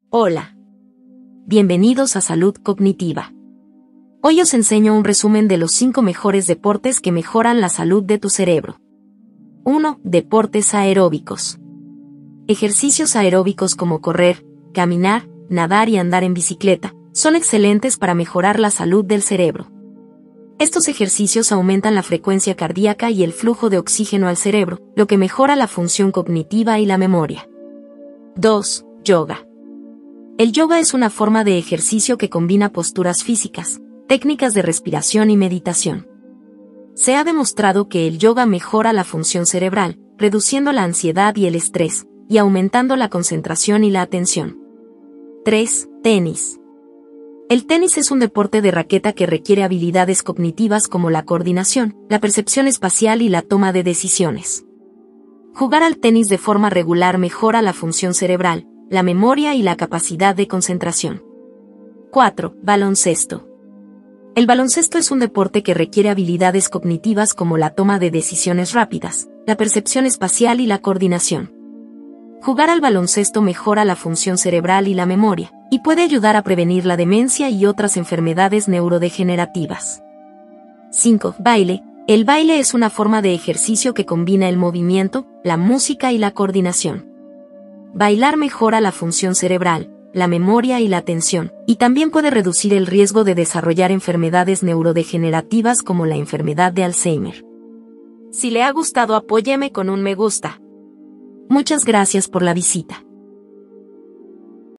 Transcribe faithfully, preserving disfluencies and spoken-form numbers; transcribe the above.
Hola. Bienvenidos a Salud Cognitiva. Hoy os enseño un resumen de los cinco mejores deportes que mejoran la salud de tu cerebro. uno. Deportes aeróbicos. Ejercicios aeróbicos como correr, caminar, nadar y andar en bicicleta son excelentes para mejorar la salud del cerebro. Estos ejercicios aumentan la frecuencia cardíaca y el flujo de oxígeno al cerebro, lo que mejora la función cognitiva y la memoria. dos. Yoga. El yoga es una forma de ejercicio que combina posturas físicas, técnicas de respiración y meditación. Se ha demostrado que el yoga mejora la función cerebral, reduciendo la ansiedad y el estrés, y aumentando la concentración y la atención. tres. Tenis. El tenis es un deporte de raqueta que requiere habilidades cognitivas como la coordinación, la percepción espacial y la toma de decisiones. Jugar al tenis de forma regular mejora la función cerebral, la memoria y la capacidad de concentración. cuatro. Baloncesto. El baloncesto es un deporte que requiere habilidades cognitivas como la toma de decisiones rápidas, la percepción espacial y la coordinación. Jugar al baloncesto mejora la función cerebral y la memoria, y puede ayudar a prevenir la demencia y otras enfermedades neurodegenerativas. cinco. Baile. El baile es una forma de ejercicio que combina el movimiento, la música y la coordinación. Bailar mejora la función cerebral, la memoria y la atención, y también puede reducir el riesgo de desarrollar enfermedades neurodegenerativas como la enfermedad de Alzheimer. Si le ha gustado, apóyeme con un me gusta. Muchas gracias por la visita.